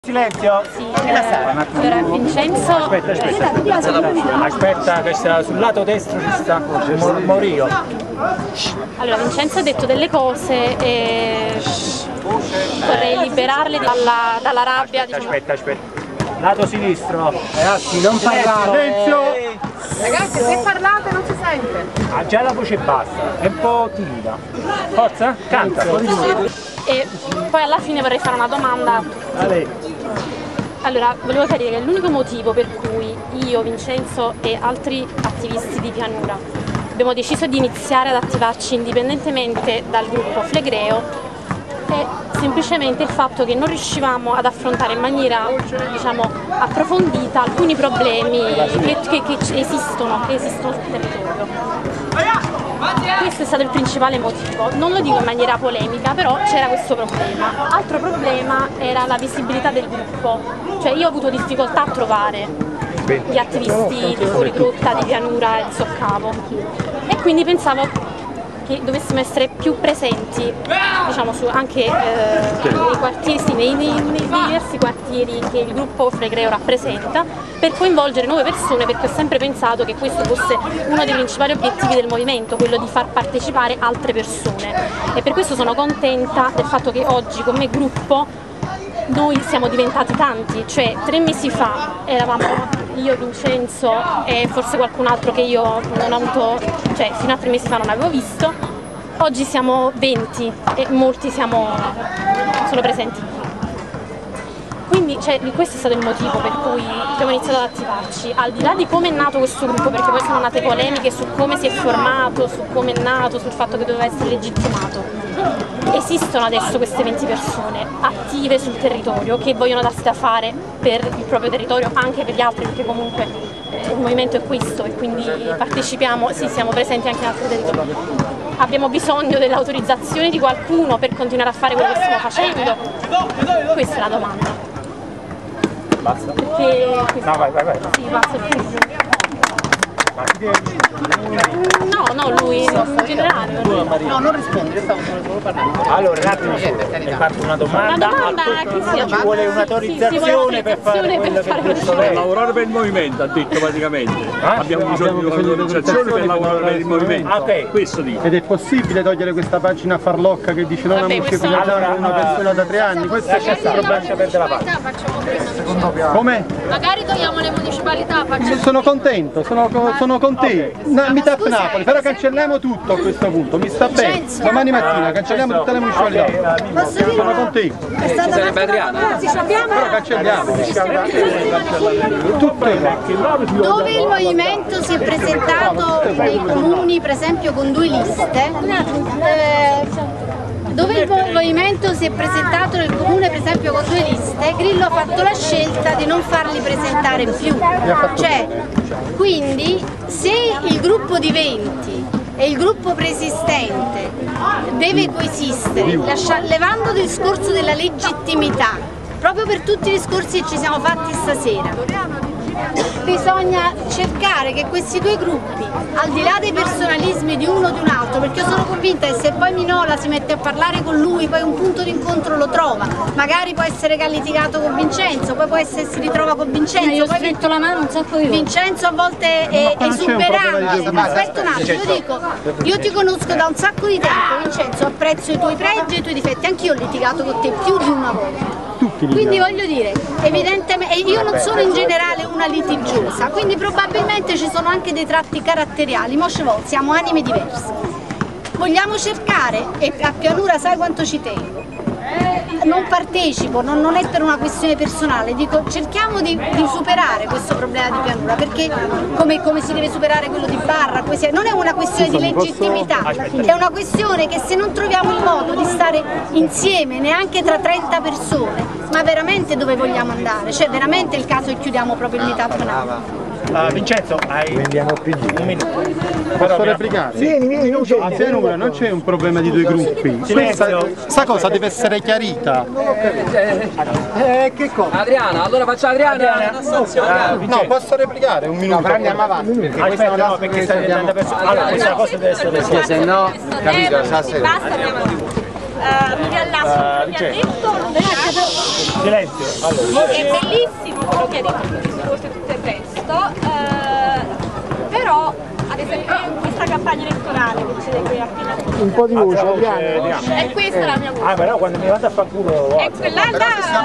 Silenzio! Sì, allora Vincenzo... Aspetta che sta sul lato destro ci sta Morio. Allora Vincenzo ha detto delle cose e vorrei liberarle dalla rabbia. Aspetta. Lato sinistro. Ragazzi, non parlate! Silenzio! Ragazzi, se parlate non si sente. Ah, già la voce è bassa, è un po' timida. Forza, canta! E poi alla fine vorrei fare una domanda. Allora, volevo chiarire che l'unico motivo per cui io, Vincenzo e altri attivisti di Pianura abbiamo deciso di iniziare ad attivarci indipendentemente dal gruppo Flegreo è semplicemente il fatto che non riuscivamo ad affrontare in maniera, diciamo, approfondita alcuni problemi che esistono sul territorio. Questo è stato il principale motivo, non lo dico in maniera polemica, però c'era questo problema. Altro problema era la visibilità del gruppo, cioè io ho avuto difficoltà a trovare gli attivisti di Fuori Grotta, di Pianura e di Soccavo e quindi pensavo che dovessimo essere più presenti, diciamo, anche nei quartieri, sì, nei diversi quartieri che il gruppo Flegreo rappresenta, per coinvolgere nuove persone, perché ho sempre pensato che questo fosse uno dei principali obiettivi del movimento, quello di far partecipare altre persone. E per questo sono contenta del fatto che oggi come gruppo noi siamo diventati tanti, cioè 3 mesi fa eravamo io, Vincenzo e forse qualcun altro che io non ho avuto, cioè fino a 3 mesi fa non avevo visto, oggi siamo 20 e molti sono presenti. Quindi questo è stato il motivo per cui abbiamo iniziato ad attivarci, al di là di come è nato questo gruppo, perché poi sono nate polemiche su come si è formato, su come è nato, sul fatto che doveva essere legittimato. Esistono adesso queste 20 persone attive sul territorio che vogliono darsi da fare per il proprio territorio, anche per gli altri, perché comunque il movimento è questo e quindi partecipiamo, sì, siamo presenti anche in altri territori. Abbiamo bisogno dell'autorizzazione di qualcuno per continuare a fare quello che stiamo facendo? Questa è la domanda. Basta? Perché No, vai. sì, basta. No, lui in generale. No, non rispondi, io stavo solo parlando. Allora, un attimo solo, mi fatto una domanda. Ci vuole un'autorizzazione per fare quello che giusto lei. Lavorare per il movimento, ha detto praticamente. Abbiamo bisogno di un'autorizzazione per lavorare per il movimento. Ok, questo dico. Ed è possibile togliere questa pagina farlocca che dice non amici più una persona da 3 anni? Questo è il problema. Come? Magari togliamo le municipalità, facciamo. Sono contento, sono con te. Meetup Napoli, però cancelliamo tutto a questo punto, mi sta bene. Domani mattina cancelliamo tutte le municipalità. Sono con te. Sarebbe Adriana. Però cancelliamo. Tutto. Dove il movimento si è presentato nei comuni, per esempio con 2 liste, dove il movimento si è presentato nel comune per esempio con 2 liste, Grillo ha fatto la scelta di non farli presentare più. Cioè, quindi se il gruppo di 20 e il gruppo preesistente deve coesistere, levando il discorso della legittimità, proprio per tutti i discorsi che ci siamo fatti stasera, bisogna cercare che questi 2 gruppi, al di là dei personalismi di uno o di un altro, perché io sono convinta che se poi Minola si mette a parlare con lui, poi un punto d'incontro lo trova, magari può essere che ha litigato con Vincenzo, poi può essere che si ritrova con Vincenzo, Io ho stretto la mano un sacco di volte. Vincenzo a volte è esuberante. Aspetta un attimo, io ti conosco da un sacco di tempo, Vincenzo, apprezzo i tuoi pregi e i tuoi difetti, anch'io ho litigato con te più di una volta. Quindi voglio dire, evidentemente, io non sono in generale una litigiosa, quindi probabilmente ci sono anche dei tratti caratteriali, siamo anime diverse. Vogliamo cercare, e a Pianura sai quanto ci tengo, non partecipo, non è per una questione personale, dico cerchiamo di superare questo problema di Pianura, perché come si deve superare quello di Barra, non è una questione di legittimità, è una questione che se non troviamo il modo di stare insieme neanche tra 30 persone, ma veramente dove vogliamo andare? Cioè veramente è il caso che chiudiamo proprio il meetup Napoli. Vincenzo, hai un minuto. Posso replicare? Vieni, a Pianura non c'è un problema di 2 gruppi. Questa cosa deve essere chiarita. Che cosa? Adriana, allora faccio Adriana. No, posso replicare un minuto? Però andiamo avanti. Aspetta, perché stai diventando persona. Allora, questa cosa deve essere Se no, capito, Basta, andiamo avanti. Mi riallaccio, mi ha detto. Silenzio. Allora. È bellissimo quello che ha detto sul discorso e tutto il resto, però ad esempio questa campagna elettorale che c'è qui appena un po' di voce, Adriana. è questa la mia voce. Ah, però quando mi vado a far culo. E quella là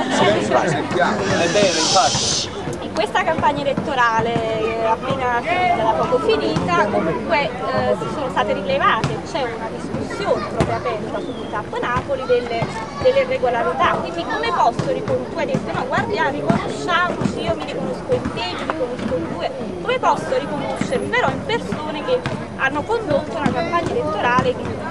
È vero, infatti. in questa campagna elettorale appena da poco finita, comunque si sono state rilevate, c'è una discussione proprio aperta sul TAP Napoli delle irregolarità, quindi come posso riconoscere, tu hai detto no guarda riconosciamoci, io mi riconosco in te, mi riconosco in due, come posso riconoscermi però in persone che hanno condotto una campagna elettorale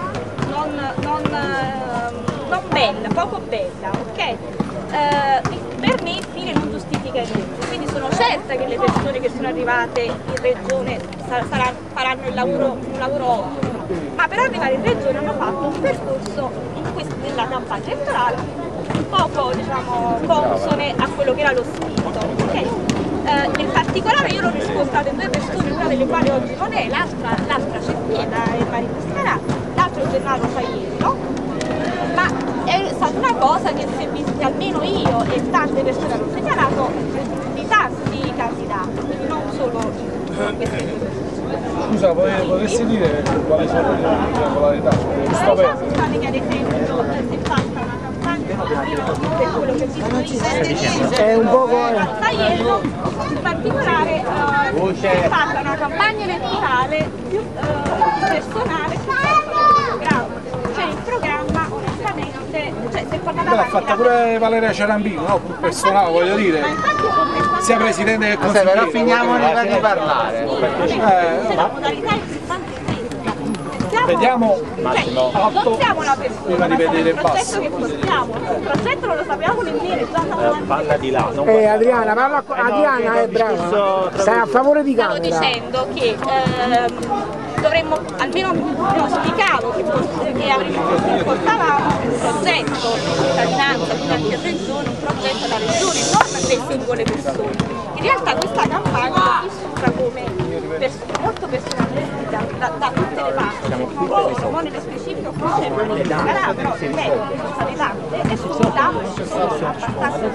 non bella, poco bella, ok? Per me il fine non giustifica il mezzo, quindi sono certa che le persone che sono arrivate in regione faranno un lavoro ottimo, ma per arrivare in regione hanno fatto un percorso nella campagna elettorale poco diciamo consone a quello che era lo spirito, ok? In particolare io l'ho riscontrato in due persone, una delle quali oggi non è, l'altra c'è qui, è Marina Scarà, l'altro è Gennaro Faiello, ma è stata una cosa che si è vista almeno io e tante persone hanno segnalato di tanti candidati, quindi non solo in queste due persone. Scusa, potresti dire quali sono le irregolarità? Sono state che ad esempio si è fatta una campagna per quello che ho visto io È un poco Faiello, in particolare si è fatta una campagna elettorale più personale sul programma, cioè il programma onestamente cioè, si è portata l'ha fatta pure Valeria Cerambino, no? Più personale voglio dire, sia presidente che consigliere. Però finiamo di parlare. La modalità è importante questa. Vediamo Massimo. Non siamo una persona, prima di vedere il progetto che portiamo, il progetto non lo sappiamo nemmeno, già parla di là. Adriana, parla Adriana è brava. Stai a favore di camera. Stavo dicendo che dovremmo, almeno auspicavo che portavamo un progetto di cittadinanza, quindi anche in regione, un progetto alla regione, non delle singole persone. In realtà questa campagna l'ho vissuta come molto personalistica da tutte le parti. Non nello specifico forse Scarà, però ripeto, sono state tante e sul TAP ci sono abbastanza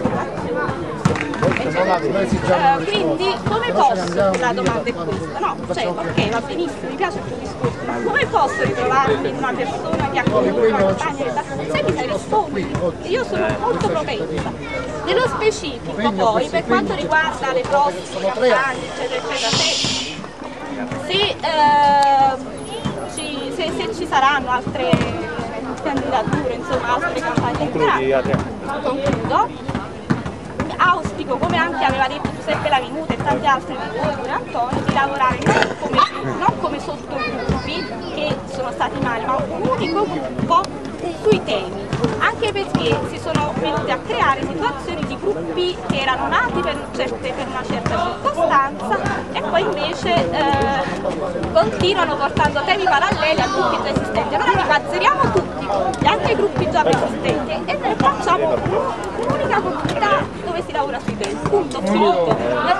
informazioni. Quindi come posso, la domanda è questa, no? Cioè ok va benissimo, mi piace il tuo discorso, ma come posso ritrovarmi in una persona che ha condotto una campagna se mi sai rispondere? Io sono molto propensa. Nello specifico poi per quanto riguarda le prossime campagne eccetera eccetera, se ci saranno altre candidature, insomma altre campagne elettorali, concludo. Auspico, come anche aveva detto Giuseppe Lavinuta e tanti altri di voi, pure Antonio, di lavorare non come sottogruppi che sono stati male, ma un unico gruppo sui temi, anche perché si sono venuti a creare situazioni di gruppi che erano nati per una certa circostanza e poi invece continuano portando temi paralleli a gruppi già esistenti. Allora li azzeriamo tutti, anche i gruppi già esistenti, e ne facciamo un'unica comunità dove si lavora sui temi. Punto, finito.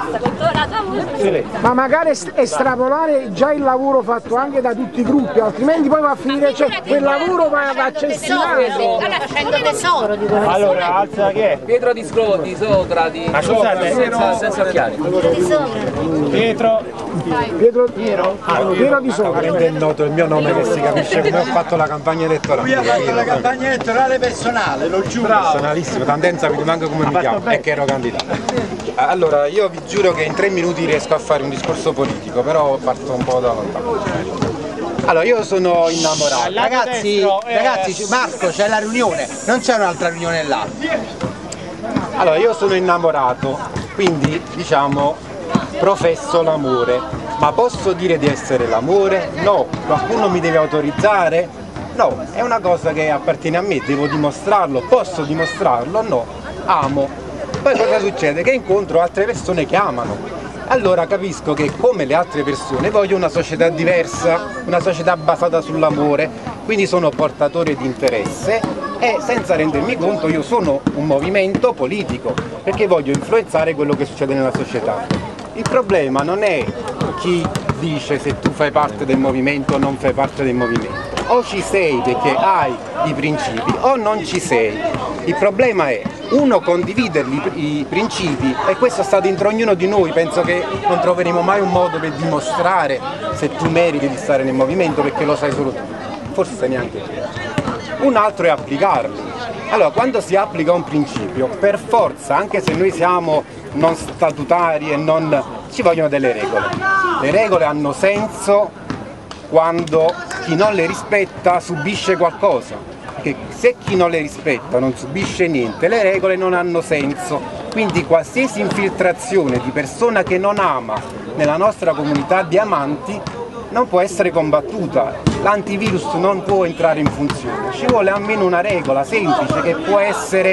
Ma magari estrapolare già il lavoro fatto anche da tutti i gruppi, altrimenti poi va a finire, cioè quel lavoro va a cestinato. Allora facendo tesoro di quella Allora, alza chi è? Pietro di Sodra di... Ma scusate, senza occhiali. Pietro di Sodra. Rende noto il mio nome che si capisce come ho fatto la campagna elettorale. Qui ha fatto la campagna elettorale personale, lo giuro. Personalissimo, tendenza vi manca come mi chiamo, è che ero candidato. Allora, io vi giuro che in 3 minuti riesco a fare un discorso politico, però parto un po' da lontano. Allora, io sono innamorato. Ragazzi, Marco, c'è la riunione, non c'è un'altra riunione là. Allora, io sono innamorato, quindi diciamo professo l'amore. Ma posso dire di essere l'amore? No. Qualcuno mi deve autorizzare? No, è una cosa che appartiene a me, devo dimostrarlo, posso dimostrarlo? No. Amo. Poi cosa succede? Che incontro altre persone che amano. Allora capisco che come le altre persone voglio una società diversa, una società basata sull'amore, quindi sono portatore di interesse e senza rendermi conto io sono un movimento politico perché voglio influenzare quello che succede nella società. Il problema non è chi dice se tu fai parte del movimento o non fai parte del movimento. O ci sei perché hai i principi o non ci sei. Il problema è, uno, condividerli i principi, e questo sta dentro ognuno di noi. Penso che non troveremo mai un modo per dimostrare se tu meriti di stare nel movimento, perché lo sai solo tu, forse neanche tu. Un altro è applicarli. Allora, quando si applica un principio, per forza, anche se noi siamo non statutari e non... ci vogliono delle regole. Le regole hanno senso quando chi non le rispetta subisce qualcosa. Perché se chi non le rispetta non subisce niente, le regole non hanno senso. Quindi qualsiasi infiltrazione di persona che non ama nella nostra comunità di amanti non può essere combattuta. L'antivirus non può entrare in funzione. Ci vuole almeno una regola semplice, che può essere,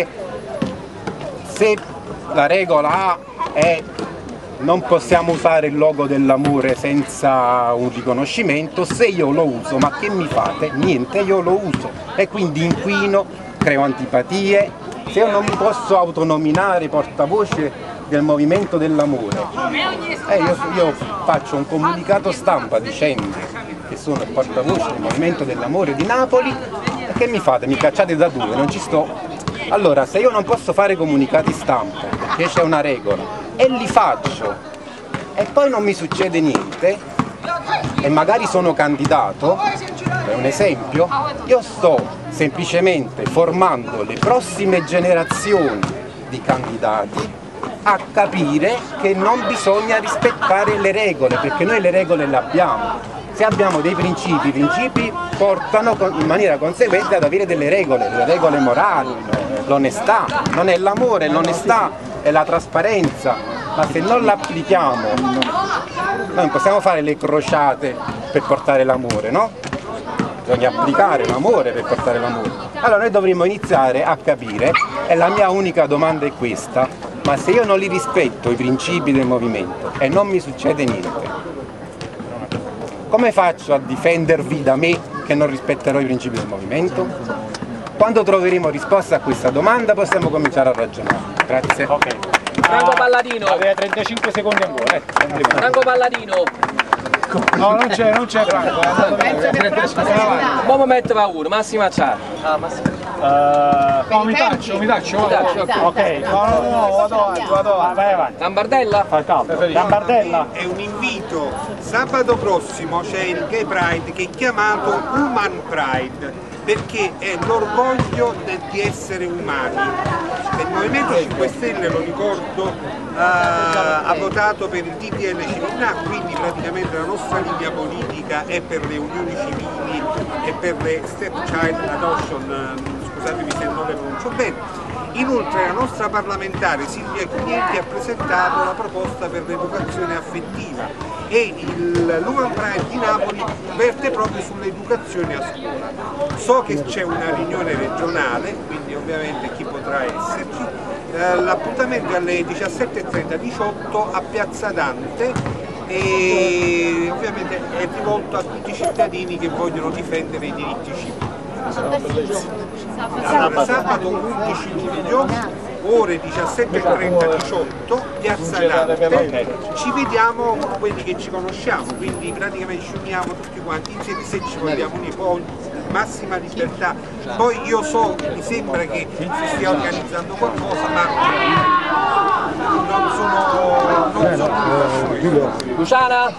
se la regola A è non possiamo usare il logo dell'amore senza un riconoscimento, se io lo uso, ma che mi fate? Niente, io lo uso e quindi inquino, creo antipatie. Se io non mi posso autonominare portavoce del movimento dell'amore, io faccio un comunicato stampa dicendo che sono il portavoce del movimento dell'amore di Napoli, e che mi fate? Mi cacciate da dove? Non ci sto. Allora, se io non posso fare comunicati stampa perché c'è una regola e li faccio e poi non mi succede niente e magari sono candidato, è un esempio, io sto semplicemente formando le prossime generazioni di candidati a capire che non bisogna rispettare le regole, perché noi le regole le abbiamo. Se abbiamo dei principi, i principi portano in maniera conseguente ad avere delle regole, le regole morali, l'onestà, non è l'amore, l'onestà è la trasparenza, ma se non l'applichiamo, noi non possiamo fare le crociate per portare l'amore, no? Bisogna applicare l'amore per portare l'amore. Allora noi dovremmo iniziare a capire, e la mia unica domanda è questa, ma se io non li rispetto i principi del movimento e non mi succede niente, come faccio a difendervi da me che non rispetterò i principi del movimento? Quando troveremo risposta a questa domanda possiamo cominciare a ragionare. Grazie. Okay. Franco Palladino. Aveva 35 secondi ancora. Franco Palladino. No, non c'è Franco. Buon momento va uno, Massima Ciardi. No, mi taccio. Ok. No, vado avanti. Vai avanti. Gambardella? Fa caldo. Gambardella. È un invito. Sabato prossimo c'è il Gay Pride che è chiamato Human Pride, perché è l'orgoglio di essere umani. Il Movimento 5 Stelle, lo ricordo, ha votato per il DDL civiltà, quindi praticamente la nostra linea politica è per le unioni civili e per le stepchild adoption, scusatemi se non le pronuncio bene. Inoltre la nostra parlamentare Silvia Chinietti ha presentato la proposta per l'educazione affettiva e l'Human Pride di Napoli verte proprio sull'educazione a scuola. So che c'è una riunione regionale, quindi ovviamente chi potrà esserci. L'appuntamento è alle 17:30-18 a Piazza Dante e ovviamente è rivolto a tutti i cittadini che vogliono difendere i diritti civili. Allora, sabato 11 luglio, ore 17:30-18, Piazza Dante, ci vediamo con quelli che ci conosciamo, quindi praticamente ci uniamo tutti quanti insieme, se ci vogliamo unire, poi massima libertà. Poi io so, mi sembra che si stia organizzando qualcosa, ma non sono Luciana?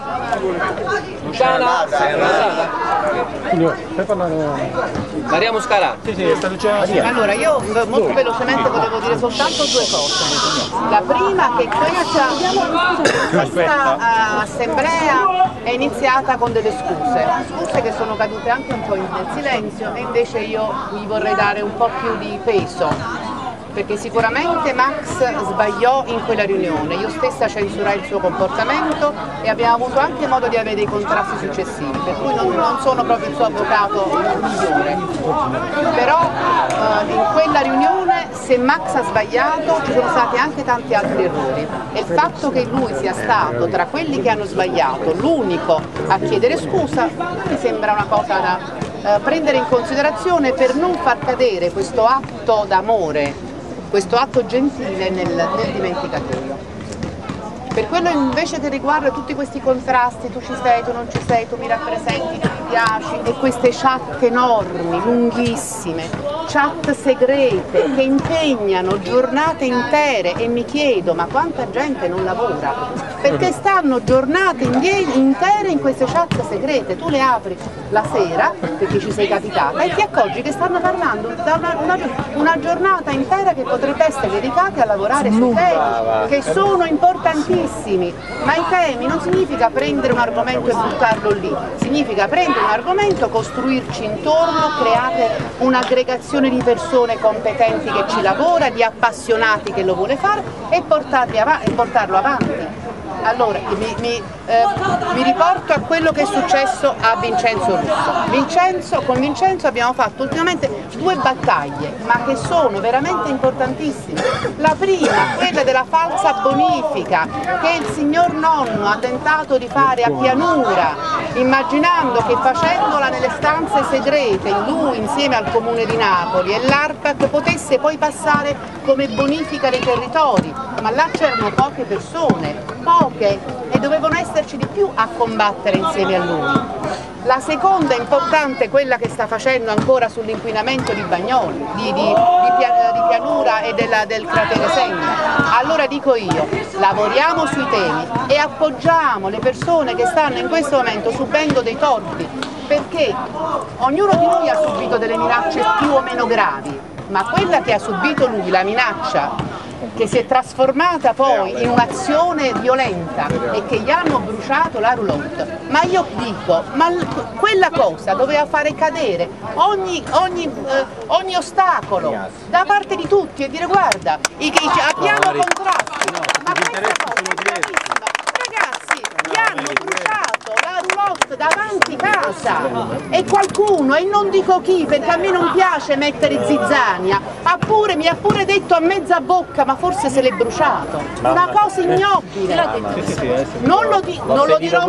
Maria Muscarà. Allora, io molto velocemente volevo dire soltanto due cose. La prima che questa assemblea è iniziata con delle scuse che sono cadute anche un po' nel silenzio, e invece io gli vorrei dare un po' più di peso. Perché sicuramente Max sbagliò in quella riunione, io stessa censurai il suo comportamento e abbiamo avuto anche modo di avere dei contrasti successivi, per cui non sono proprio il suo avvocato migliore. Però in quella riunione, se Max ha sbagliato, ci sono stati anche tanti altri errori, e il fatto che lui sia stato tra quelli che hanno sbagliato l'unico a chiedere scusa mi sembra una cosa da prendere in considerazione per non far cadere questo atto d'amore, questo atto gentile nel dimenticatoio. Per quello invece che riguarda tutti questi contrasti, tu ci sei, tu non ci sei, tu mi rappresenti, tu mi piaci, e queste chat enormi, lunghissime, chat segrete che impegnano giornate intere, e mi chiedo ma quanta gente non lavora? Perché stanno giornate intere in queste chat segrete, tu le apri la sera perché ci sei capitata e ti accorgi che stanno parlando da una giornata intera che potrebbe essere dedicata a lavorare sui temi che sono importantissimi, ma i temi non significa prendere un argomento e buttarlo lì, significa prendere un argomento, costruirci intorno, creare un'aggregazione di persone competenti che ci lavora, di appassionati che lo vuole fare e portarlo avanti. Allora, mi riporto a quello che è successo a Vincenzo Russo. Con Vincenzo abbiamo fatto ultimamente 2 battaglie, ma che sono veramente importantissime. La prima, quella della falsa bonifica, che il signor nonno ha tentato di fare a Pianura, immaginando che facendola nelle stanze segrete, lui insieme al Comune di Napoli e l'ARPAC potesse poi passare come bonifica dei territori, ma là c'erano poche persone, e dovevano esserci di più a combattere insieme a lui. La seconda importante, quella che sta facendo ancora sull'inquinamento di Bagnoli, di Pianura e del cratere Senna. Allora dico io, lavoriamo sui temi e appoggiamo le persone che stanno in questo momento subendo dei torti, perché ognuno di noi ha subito delle minacce più o meno gravi, ma quella che ha subito lui, la minaccia che si è trasformata poi in un'azione violenta e che gli hanno bruciato la roulotte, ma io dico, ma quella cosa doveva fare cadere ogni ostacolo da parte di tutti e dire guarda, abbiamo contratti, ma questa cosa è gravissima. Ragazzi, gli hanno bruciato la roulotte davanti casa e qualcuno, e non dico chi perché a me non piace mettere zizzania, mi ha pure detto a mezza bocca ma forse se l'è bruciato, una cosa ignobile, non lo dirò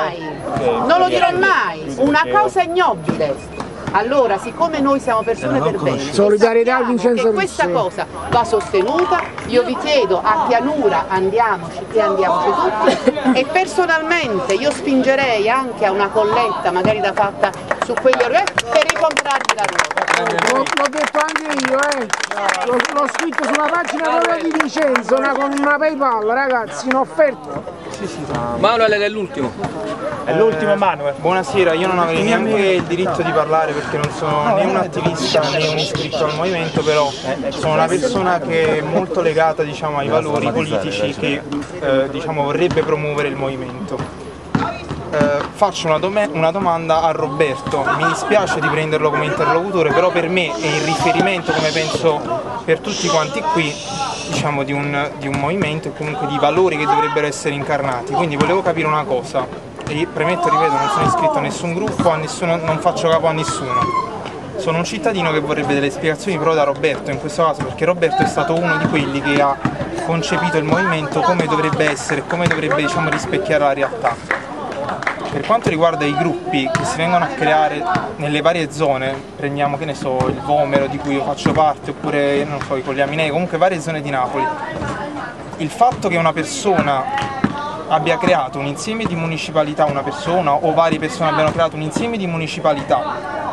mai, una cosa ignobile. Allora, siccome noi siamo persone per bene, solidarietà a Vincenzo Russo, questa cosa va sostenuta, io vi chiedo a Pianura andiamoci tutti e personalmente io spingerei anche a una colletta magari da fatta su quegli orari per ricomprarvi la ruota. L'ho detto anche io, l'ho scritto sulla pagina di Vincenzo, con una PayPal, ragazzi, in offerta. Manuel è l'ultimo. È l'ultimo Manuel. Buonasera, io non avrei neanche il diritto di parlare perché non sono né un attivista né un iscritto al movimento, però sono una persona che è molto legata, diciamo, ai valori politici che diciamo, vorrebbe promuovere il movimento. Faccio una domanda a Roberto, mi dispiace di prenderlo come interlocutore, però per me è il riferimento, come penso per tutti quanti qui, diciamo, di un movimento e comunque di valori che dovrebbero essere incarnati. Quindi volevo capire una cosa, e premetto, ripeto, non sono iscritto a nessun gruppo, non faccio capo a nessuno. Sono un cittadino che vorrebbe delle spiegazioni però da Roberto in questo caso, perché Roberto è stato uno di quelli che ha concepito il movimento come dovrebbe essere, come dovrebbe, diciamo, rispecchiare la realtà. Per quanto riguarda i gruppi che si vengono a creare nelle varie zone, prendiamo, che ne so, il Vomero di cui io faccio parte, oppure, non so, i Colli Aminei, comunque varie zone di Napoli, il fatto che una persona abbia creato un insieme di municipalità, una persona o varie persone abbiano creato un insieme di municipalità,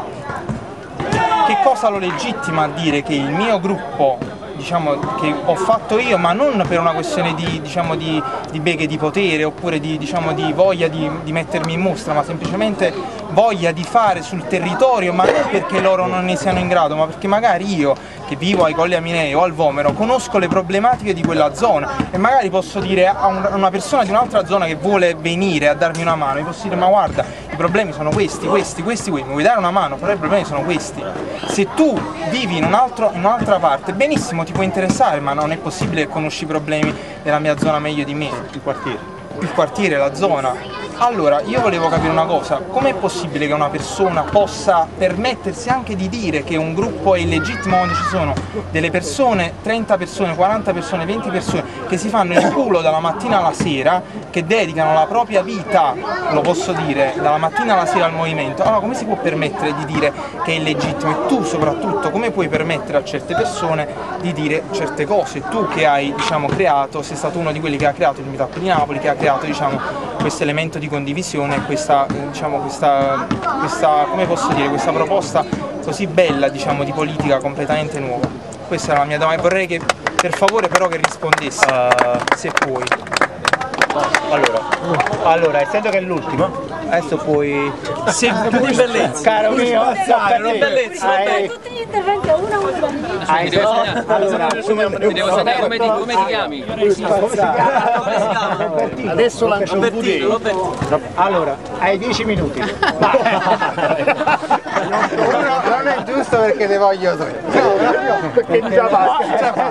che cosa lo legittima a dire che il mio gruppo, diciamo, che ho fatto io, ma non per una questione di, diciamo, di beghe di potere oppure di, diciamo, di voglia di mettermi in mostra, ma semplicemente voglia di fare sul territorio, ma non perché loro non ne siano in grado, ma perché magari io, che vivo ai Colli Aminei o al Vomero, conosco le problematiche di quella zona e magari posso dire a una persona di un'altra zona che vuole venire a darmi una mano, mi posso dire ma guarda, i problemi sono questi, mi vuoi dare una mano, però i problemi sono questi. Se tu vivi in un'altra parte, benissimo, ti può interessare, ma non è possibile che conosci i problemi della mia zona meglio di me. Il quartiere, la zona. Allora, io volevo capire una cosa, com'è possibile che una persona possa permettersi anche di dire che un gruppo è illegittimo quando ci sono delle persone, 30 persone, 40 persone, 20 persone, che si fanno il culo dalla mattina alla sera, che dedicano la propria vita, lo posso dire, dalla mattina alla sera al movimento? Allora, come si può permettere di dire che è illegittimo? E tu soprattutto, come puoi permettere a certe persone di dire certe cose? Tu che hai, diciamo, creato, sei stato uno di quelli che ha creato il Meetup di Napoli, che ha creato, diciamo, questo elemento di condivisione, questa, diciamo, questa, come posso dire, questa proposta così bella, diciamo, di politica completamente nuova. Questa è la mia domanda, vorrei che per favore però che rispondessi, se puoi. Allora, essendo che è l'ultimo, adesso puoi... Se di bellezza. Caro mio, bellezza. Tutti gli interventi a uno Devo sapere come ti chiami. Adesso lancio un budino. Allora, hai 10 minuti. Non è giusto perché ne voglio 3. No, perché già basta.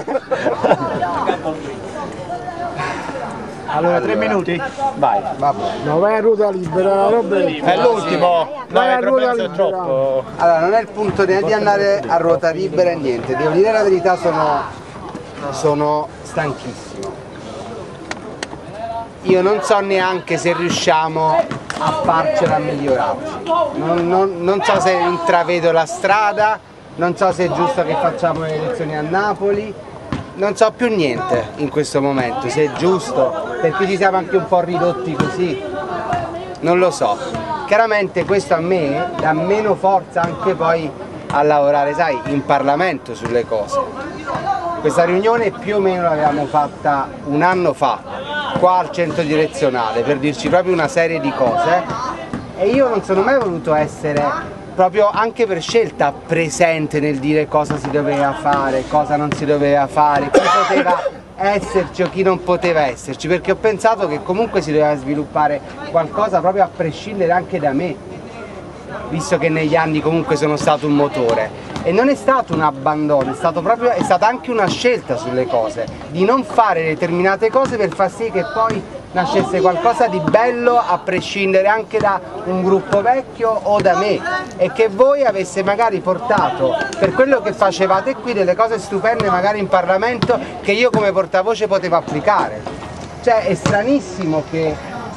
Allora, 3 minuti? Vai. No, vai a ruota libera, È l'ultimo. Vai a ruota è troppo. Allora, non è il punto né di andare a ruota libera e niente, devo dire la verità, sono stanchissimo. Io non so neanche se riusciamo a farcela a migliorarci. Non so se intravedo la strada, non so se è giusto che facciamo le elezioni a Napoli. Non so più niente in questo momento, se è giusto, perché ci siamo anche un po' ridotti così, non lo so. Chiaramente questo a me dà meno forza anche poi a lavorare, sai, in Parlamento sulle cose. Questa riunione più o meno l'avevamo fatta un anno fa, qua al centro direzionale, per dirci proprio una serie di cose, e io non sono mai voluto essere, proprio anche per scelta, presente nel dire cosa si doveva fare, cosa non si doveva fare, chi poteva esserci o chi non poteva esserci, perché ho pensato che comunque si doveva sviluppare qualcosa proprio a prescindere anche da me, visto che negli anni comunque sono stato un motore. E non è stato un abbandono, è stata anche una scelta sulle cose, di non fare determinate cose per far sì che poi nascesse qualcosa di bello a prescindere anche da un gruppo vecchio o da me, e che voi avesse magari portato per quello che facevate qui delle cose stupende magari in Parlamento che io come portavoce potevo applicare. Cioè è stranissimo che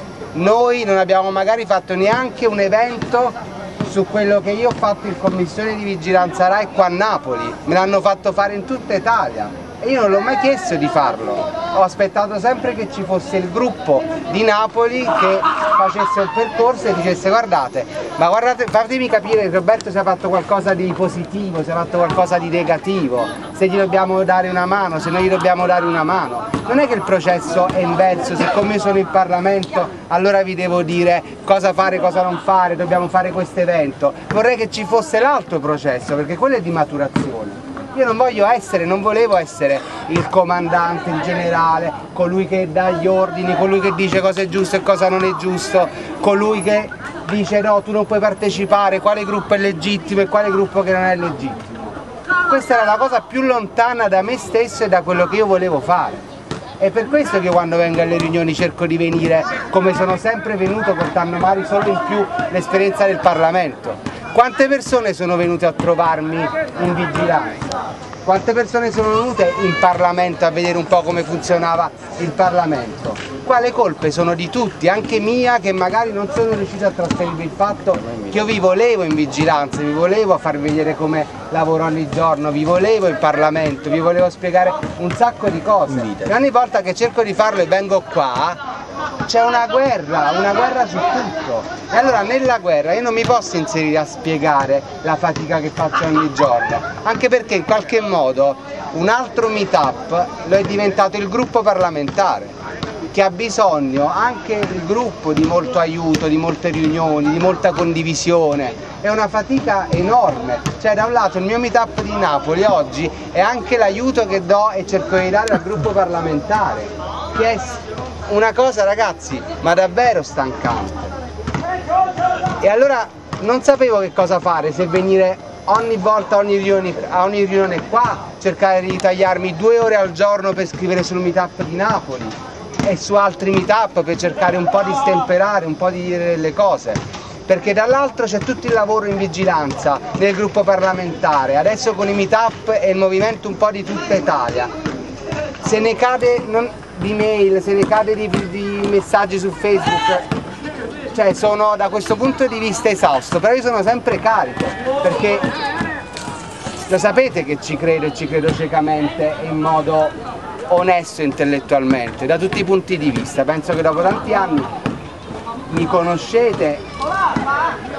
noi non abbiamo magari fatto neanche un evento su quello che io ho fatto in commissione di vigilanza RAI qua a Napoli, me l'hanno fatto fare in tutta Italia. E io non l'ho mai chiesto di farlo, ho aspettato sempre che ci fosse il gruppo di Napoli che facesse un percorso e dicesse guardate, ma guardate, fatemi capire che Roberto si è fatto qualcosa di positivo, si è fatto qualcosa di negativo, se gli dobbiamo dare una mano, se non gli dobbiamo dare una mano. Non è che il processo è inverso, siccome io sono in Parlamento allora vi devo dire cosa fare, cosa non fare, dobbiamo fare questo evento. Vorrei che ci fosse l'altro processo, perché quello è di maturazione. Io non volevo essere il comandante, il generale, colui che dà gli ordini, colui che dice cosa è giusto e cosa non è giusto, colui che dice no, tu non puoi partecipare, quale gruppo è legittimo e quale gruppo che non è legittimo. Questa era la cosa più lontana da me stesso e da quello che io volevo fare. È per questo che quando vengo alle riunioni cerco di venire come sono sempre venuto, portando magari solo in più l'esperienza del Parlamento. Quante persone sono venute a trovarmi in vigilanza? Quante persone sono venute in Parlamento a vedere un po' come funzionava il Parlamento? Qua le colpe sono di tutti, anche mia, che magari non sono riuscito a trasferire il fatto che io vi volevo in vigilanza, vi volevo far vedere come lavoro ogni giorno, vi volevo in Parlamento, vi volevo spiegare un sacco di cose. E ogni volta che cerco di farlo e vengo qua, c'è una guerra su tutto. E allora nella guerra io non mi posso inserire a spiegare la fatica che faccio ogni giorno, anche perché in qualche modo un altro meetup lo è diventato il gruppo parlamentare, che ha bisogno anche il gruppo di molto aiuto, di molte riunioni, di molta condivisione. È una fatica enorme, cioè da un lato il mio meetup di Napoli oggi è anche l'aiuto che do e cerco di dare al gruppo parlamentare, che è una cosa, ragazzi, ma davvero stancante. E allora non sapevo che cosa fare, se venire ogni volta a ogni riunione qua, cercare di tagliarmi 2 ore al giorno per scrivere sul meetup di Napoli e su altri meetup per cercare un po' di stemperare, un po' di dire delle cose, perché dall'altro c'è tutto il lavoro in vigilanza nel gruppo parlamentare, adesso con i meetup e il movimento un po' di tutta Italia. Se ne cade di mail, se ne cade di messaggi su Facebook, cioè sono da questo punto di vista esausto, però io sono sempre carico, perché lo sapete che ci credo ciecamente e in modo onesto intellettualmente, da tutti i punti di vista. Penso che dopo tanti anni mi conoscete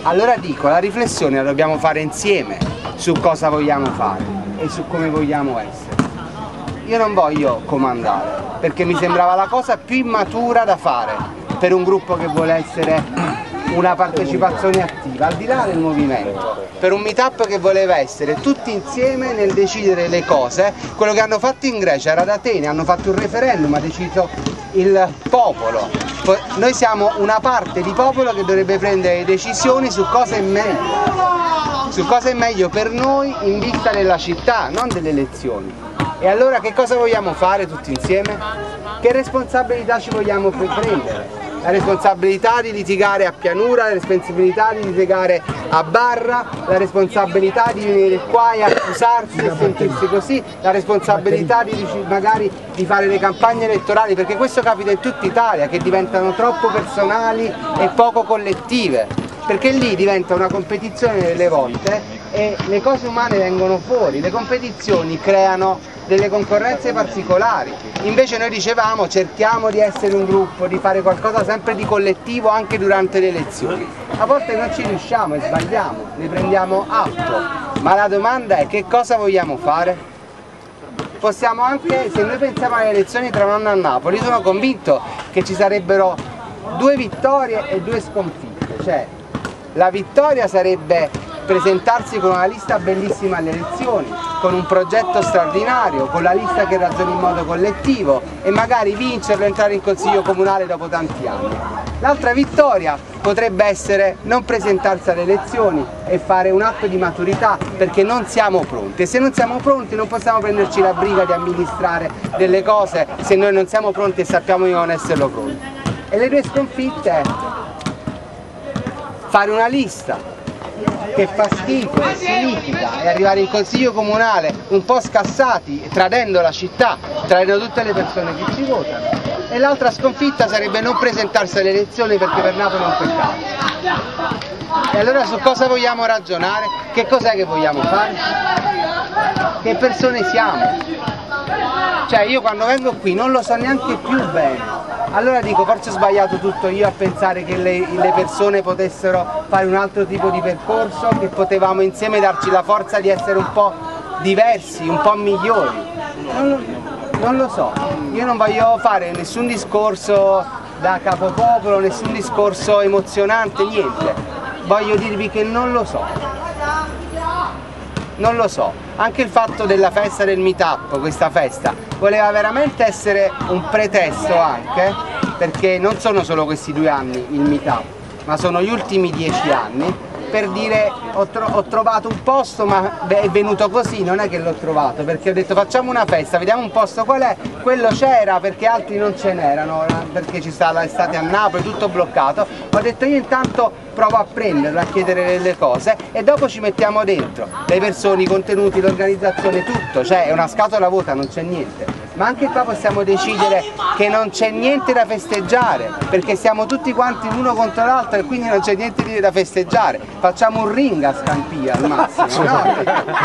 Allora dico, la riflessione la dobbiamo fare insieme su cosa vogliamo fare e su come vogliamo essere. Io non voglio comandare, perché mi sembrava la cosa più immatura da fare per un gruppo che vuole essere una partecipazione attiva, al di là del movimento, per un meetup che voleva essere tutti insieme nel decidere le cose. Quello che hanno fatto in Grecia era ad Atene, hanno fatto un referendum, ha deciso il popolo. Noi siamo una parte di popolo che dovrebbe prendere decisioni su cosa è meglio, su cosa è meglio per noi in vista della città, non delle elezioni. E allora che cosa vogliamo fare tutti insieme? Che responsabilità ci vogliamo prendere? La responsabilità di litigare a Pianura, la responsabilità di litigare a Barra, la responsabilità di venire qua e accusarsi e sentirsi così, la responsabilità di magari di fare le campagne elettorali, perché questo capita in tutta Italia, che diventano troppo personali e poco collettive, perché lì diventa una competizione delle volte e le cose umane vengono fuori, le competizioni creano delle concorrenze particolari. Invece noi dicevamo cerchiamo di essere un gruppo, di fare qualcosa sempre di collettivo anche durante le elezioni. A volte non ci riusciamo e sbagliamo, ne prendiamo atto, ma la domanda è che cosa vogliamo fare? Possiamo anche, se noi pensiamo alle elezioni tra un anno a Napoli, sono convinto che ci sarebbero 2 vittorie e 2 sconfitte, cioè la vittoria sarebbe presentarsi con una lista bellissima alle elezioni, con un progetto straordinario, con la lista che ragiona in modo collettivo e magari vincerlo e entrare in consiglio comunale dopo tanti anni. L'altra vittoria potrebbe essere non presentarsi alle elezioni e fare un atto di maturità perché non siamo pronti, e se non siamo pronti non possiamo prenderci la briga di amministrare delle cose se noi non siamo pronti e sappiamo di non esserlo pronti. E le 2 sconfitte è fare una lista che fa schifo, che si litiga e arrivare in consiglio comunale un po' scassati, tradendo la città, tradendo tutte le persone che ci votano, e l'altra sconfitta sarebbe non presentarsi alle elezioni perché per Napoli è un peccato. E allora su cosa vogliamo ragionare? Che cos'è che vogliamo fare? Che persone siamo? Cioè io quando vengo qui non lo so neanche più bene. Allora dico, forse ho sbagliato tutto io a pensare che le persone potessero fare un altro tipo di percorso, che potevamo insieme darci la forza di essere un po' diversi, un po' migliori. Non lo so, io non voglio fare nessun discorso da capopopolo, nessun discorso emozionante, niente. Voglio dirvi che non lo so. Non lo so, anche il fatto della festa del meetup, questa festa, voleva veramente essere un pretesto anche, perché non sono solo questi 2 anni il meetup, ma sono gli ultimi 10 anni, per dire ho trovato un posto, ma è venuto così, non è che l'ho trovato, perché ho detto facciamo una festa, vediamo un posto qual è, quello c'era perché altri non ce n'erano, perché ci sta l'estate a Napoli, tutto bloccato, ho detto io intanto provo a prenderlo, a chiedere delle cose e dopo ci mettiamo dentro le persone, i contenuti, l'organizzazione, tutto, cioè è una scatola vuota, non c'è niente. Ma anche qua possiamo decidere che non c'è niente da festeggiare, perché siamo tutti quanti l'uno contro l'altro e quindi non c'è niente da festeggiare. Facciamo un ring a Scampia al massimo, no?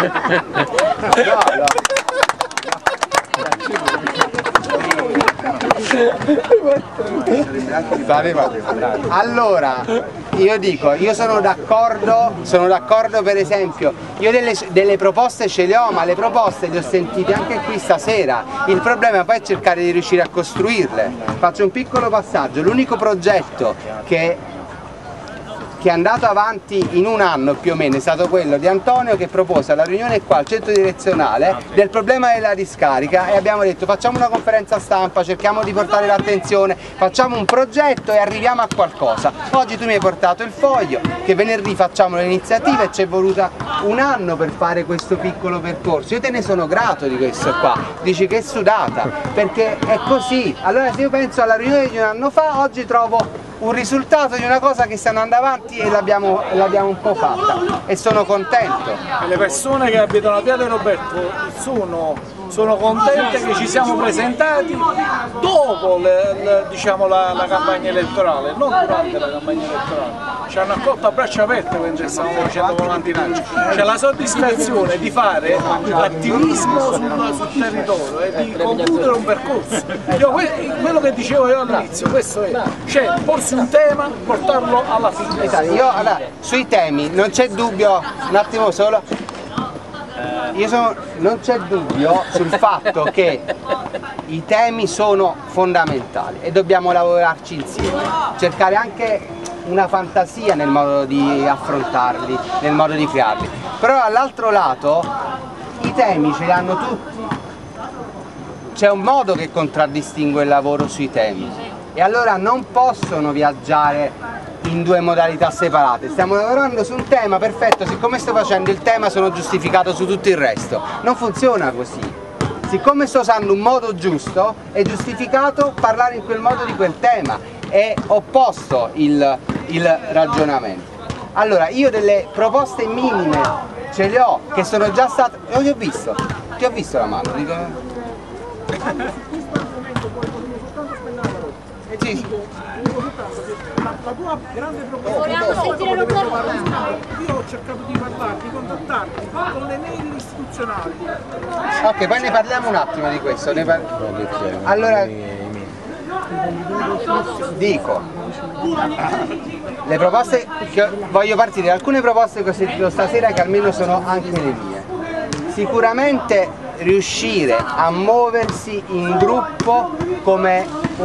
Allora, io dico, io sono d'accordo per esempio, io delle proposte ce le ho, ma le proposte le ho sentite anche qui stasera, il problema poi è cercare di riuscire a costruirle. Faccio un piccolo passaggio, l'unico progetto che è andato avanti in un anno più o meno è stato quello di Antonio, che propose alla riunione qua al centro direzionale del problema della discarica e abbiamo detto facciamo una conferenza stampa, cerchiamo di portare l'attenzione, facciamo un progetto e arriviamo a qualcosa. Oggi tu mi hai portato il foglio, che venerdì facciamo l'iniziativa e ci è voluta un anno per fare questo piccolo percorso. Io te ne sono grato di questo qua, dici che è sudata, perché è così. Allora se io penso alla riunione di un anno fa, oggi trovo un risultato di una cosa che sta andando avanti e l'abbiamo un po' fatta e sono contento. Le persone che abitano a Via De Roberto sono sono contente che ci siamo presentati dopo diciamo, la campagna elettorale, non durante la campagna elettorale. Ci hanno accolto a braccia aperte mentre stavamo facendo volantinaggi. C'è la soddisfazione di fare attivismo sul territorio e di concludere un percorso. Quello che dicevo io all'inizio, questo è, cioè porsi un tema, portarlo alla fine. Esatto, io allora, sui temi non c'è dubbio, un attimo solo, non c'è dubbio sul fatto che i temi sono fondamentali e dobbiamo lavorarci insieme, cercare anche una fantasia nel modo di affrontarli, nel modo di crearli, però dall'altro lato i temi ce li hanno tutti, c'è un modo che contraddistingue il lavoro sui temi e allora non possono viaggiare in due modalità separate. Stiamo lavorando su un tema, perfetto, siccome sto facendo il tema sono giustificato su tutto il resto. Non funziona così. Siccome sto usando un modo giusto, è giustificato parlare in quel modo di quel tema. È opposto il ragionamento. Allora, io delle proposte minime ce le ho, che sono già state... ti ho visto la mano, dico... Sì. La tua grande proposta, io ho cercato di parlarti, di contattarti con le mail istituzionali. Ok, poi ne parliamo un attimo di questo. Allora, dico, le proposte che voglio partire da alcune proposte che ho sentito stasera che almeno sono anche le mie. Sicuramente riuscire a muoversi in gruppo come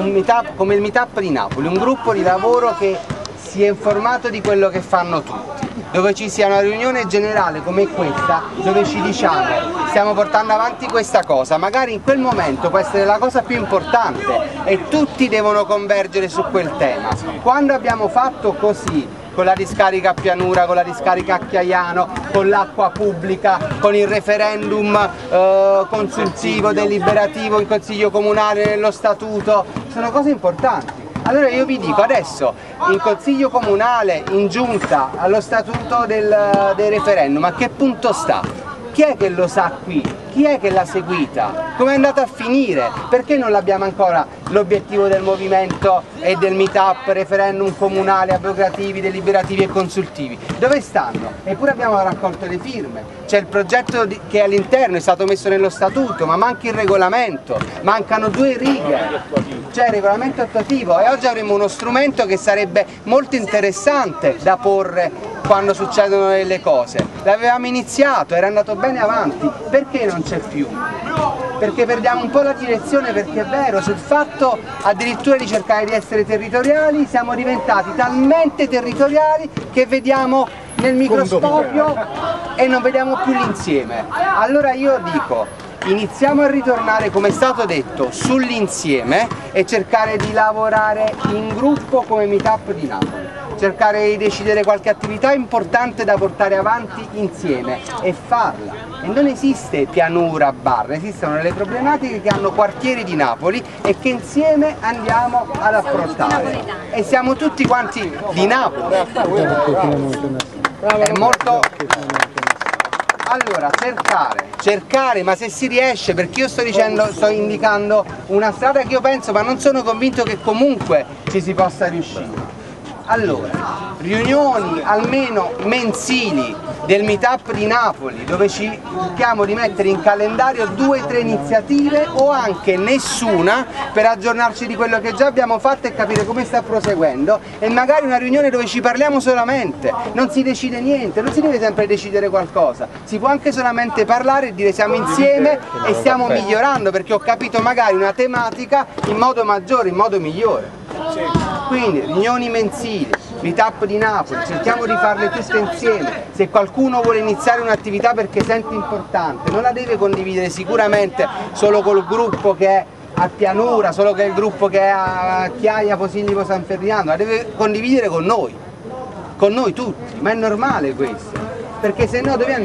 il meetup di Napoli, un gruppo di lavoro che sia informato di quello che fanno tutti, dove ci sia una riunione generale come questa, dove ci diciamo stiamo portando avanti questa cosa, magari in quel momento può essere la cosa più importante e tutti devono convergere su quel tema. Quando abbiamo fatto così, con la discarica a Pianura, con la discarica a Chiaiano, con l'acqua pubblica, con il referendum consultivo, deliberativo in Consiglio Comunale, nello Statuto, sono cose importanti. Allora io vi dico adesso, in Consiglio Comunale, in Giunta, allo Statuto dei referendum, a che punto sta? Chi è che lo sa qui? Chi è che l'ha seguita? Come è andata a finire? Perché non l'abbiamo ancora l'obiettivo del movimento e del meetup, referendum comunale, abrogativi, deliberativi e consultivi? Dove stanno? Eppure abbiamo raccolto le firme, c'è il progetto che all'interno è stato messo nello statuto, ma manca il regolamento, mancano 2 righe, c'è il regolamento attuativo e oggi avremo uno strumento che sarebbe molto interessante da porre quando succedono delle cose. L'avevamo iniziato, era andato bene avanti, perché non c'è più? Perché perdiamo un po' la direzione, perché è vero, sul fatto addirittura di cercare di essere territoriali, siamo diventati talmente territoriali che vediamo nel microscopio e non vediamo più l'insieme. Allora io dico, iniziamo a ritornare, come è stato detto, sull'insieme e cercare di lavorare in gruppo come meetup di Napoli. Cercare di decidere qualche attività importante da portare avanti insieme e farla. E non esiste pianura barra, esistono delle problematiche che hanno quartieri di Napoli e che insieme andiamo ad affrontare. E siamo tutti quanti di Napoli. È molto... Allora, cercare, ma se si riesce, perché io sto indicando una strada che io penso, ma non sono convinto che comunque ci si possa riuscire. Allora, riunioni almeno mensili del meetup di Napoli, dove ci cerchiamo di mettere in calendario 2 o 3 iniziative o anche nessuna, per aggiornarci di quello che già abbiamo fatto e capire come sta proseguendo, e magari una riunione dove ci parliamo solamente, non si decide niente, non si deve sempre decidere qualcosa, si può anche solamente parlare e dire siamo insieme e stiamo migliorando, perché ho capito magari una tematica in modo maggiore, in modo migliore. Quindi riunioni mensili, meetup di Napoli, cerchiamo di farle tutte insieme. Se qualcuno vuole iniziare un'attività perché sente importante, non la deve condividere sicuramente solo col gruppo che è a Pianura, solo che è il gruppo che è a Chiaia, Posillipo, San Ferdinando, la deve condividere con noi tutti, ma è normale questo, perché se no dove andiamo?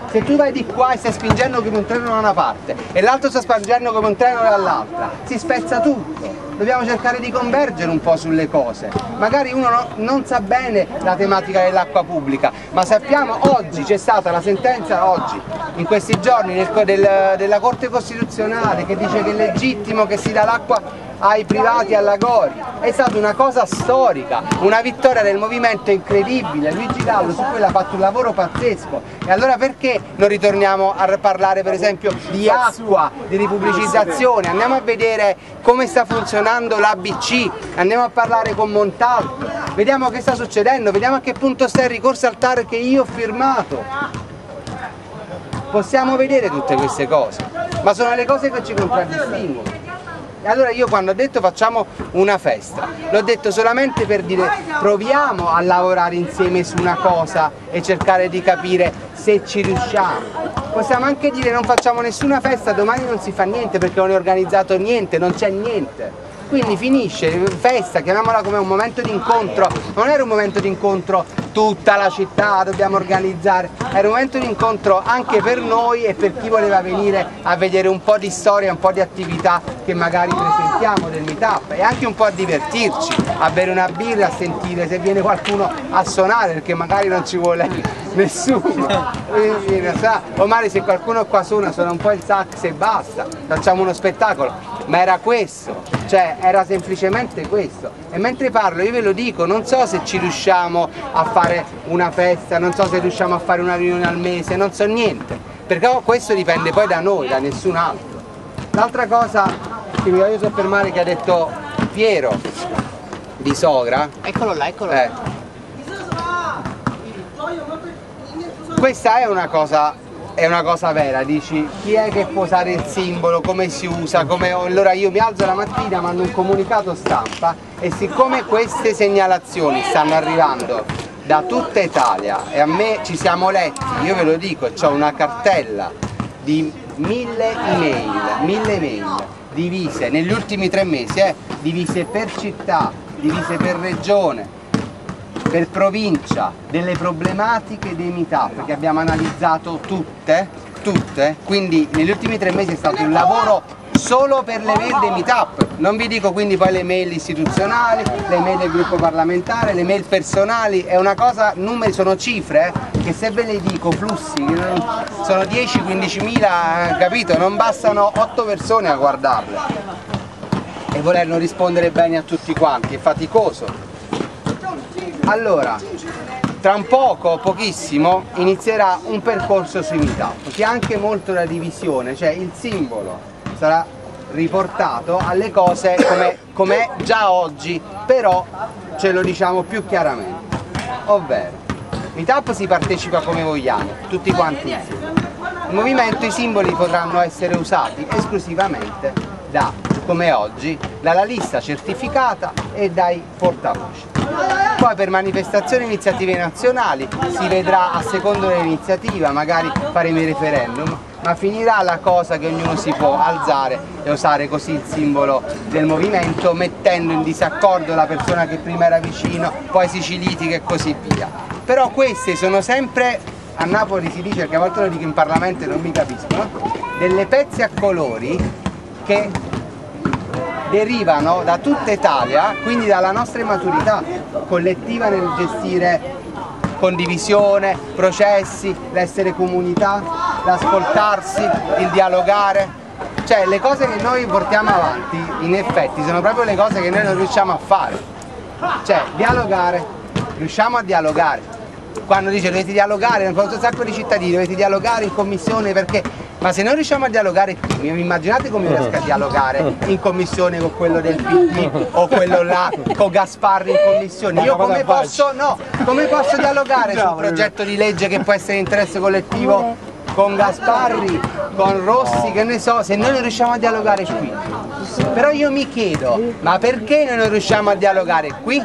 Se tu vai di qua e stai spingendo come un treno da una parte e l'altro sta spingendo come un treno dall'altra, si spezza tutto. Dobbiamo cercare di convergere un po' sulle cose. Magari uno non sa bene la tematica dell'acqua pubblica, ma sappiamo, oggi c'è stata la sentenza, oggi, in questi giorni, della Corte Costituzionale che dice che è legittimo che si dà l'acqua ai privati e all'Agori. È stata una cosa storica, una vittoria del movimento incredibile. Luigi Gallo su quello ha fatto un lavoro pazzesco. E allora perché non ritorniamo a parlare per esempio di acqua, di ripubblicizzazione? Andiamo a vedere come sta funzionando l'ABC, andiamo a parlare con Montalto, vediamo che sta succedendo, vediamo a che punto sta il ricorso al TAR che io ho firmato. Possiamo vedere tutte queste cose, ma sono le cose che ci contraddistinguono. E allora io quando ho detto facciamo una festa, l'ho detto solamente per dire proviamo a lavorare insieme su una cosa e cercare di capire se ci riusciamo. Possiamo anche dire non facciamo nessuna festa, domani non si fa niente perché non è organizzato niente, non c'è niente. Quindi finisce, festa, chiamiamola come un momento di incontro, non era un momento di incontro tutta la città, dobbiamo organizzare, era un momento di incontro anche per noi e per chi voleva venire a vedere un po' di storia, un po' di attività che magari presentiamo del meetup e anche un po' a divertirci, a bere una birra, a sentire se viene qualcuno a suonare perché magari non ci vuole nessuno, o magari se qualcuno qua suona un po' il sax e basta, facciamo uno spettacolo, ma era questo, cioè era semplicemente questo. E mentre parlo io ve lo dico, non so se ci riusciamo a fare una festa, non so se riusciamo a fare una riunione al mese, non so niente, perché questo dipende poi da noi, da nessun altro. L'altra cosa che mi voglio soffermare che ha detto Piero di Sogra, eccolo là, eccolo là. Questa è una cosa vera, dici chi è che può usare il simbolo, come si usa, allora io mi alzo la mattina, mando un comunicato stampa e siccome queste segnalazioni stanno arrivando da tutta Italia e a me ci siamo letti, io ve lo dico, ho una cartella di 1000 email divise negli ultimi 3 mesi, divise per città, divise per regione, per provincia, delle problematiche dei meetup che abbiamo analizzato tutte, quindi negli ultimi 3 mesi è stato un lavoro solo per le mail dei meetup, non vi dico quindi poi le mail istituzionali, le mail del gruppo parlamentare, le mail personali, è una cosa, numeri, sono cifre che se ve le dico, flussi, sono 10-15.000, capito? Non bastano 8 persone a guardarle e volerlo rispondere bene a tutti quanti, è faticoso. Allora, tra un poco, pochissimo, inizierà un percorso sui meetup, che ha anche molto la divisione, cioè il simbolo sarà riportato alle cose com'è già oggi, però ce lo diciamo più chiaramente, ovvero meetup si partecipa come vogliamo, tutti quanti insieme. Il movimento, i simboli potranno essere usati esclusivamente come oggi, dalla lista certificata e dai portavoce. Poi per manifestazioni e iniziative nazionali si vedrà a secondo dell'iniziativa, magari faremo i referendum, ma finirà la cosa che ognuno si può alzare e usare così il simbolo del movimento, mettendo in disaccordo la persona che prima era vicino, poi si ci litiga e così via. Però queste sono sempre, a Napoli si dice, perché a volte lo dico in Parlamento e non mi capiscono, delle pezze a colori che derivano da tutta Italia, quindi dalla nostra immaturità collettiva nel gestire condivisione, processi, l'essere comunità, l'ascoltarsi, il dialogare, cioè le cose che noi portiamo avanti in effetti sono proprio le cose che noi non riusciamo a fare, cioè dialogare, riusciamo a dialogare. Quando dice dovete dialogare, un sacco di cittadini, dovete dialogare in commissione perché, ma se non riusciamo a dialogare qui, immaginate come riesco a dialogare in commissione con quello del PD o quello là con Gasparri in commissione, io come posso dialogare su un progetto di legge che può essere di interesse collettivo con Gasparri, con Rossi, che ne so, se noi non riusciamo a dialogare qui? Però io mi chiedo, ma perché noi non riusciamo a dialogare qui?